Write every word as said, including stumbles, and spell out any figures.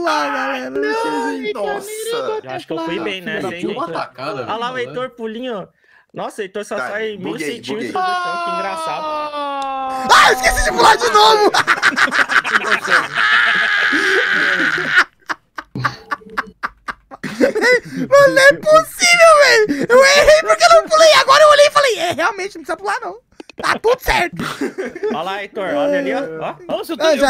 pular, galera. Ai, nossa. Eu acho que eu fui bem nessa, hein, Deu uma Heitor? tacada. Olha lá o velho. Heitor pulinho. Nossa, o Heitor só Tá, sai meio buguei, centímetro buguei. do chão, que engraçado. Ah, eu esqueci de pular de novo. Mano, não é possível, velho. Eu errei porque eu não pulei. Agora eu olhei e falei, é, realmente não precisa pular, não. Tá tudo certo. Olha lá, Heitor, olha ali, ó. ó. Nossa, eu tô, Ah, já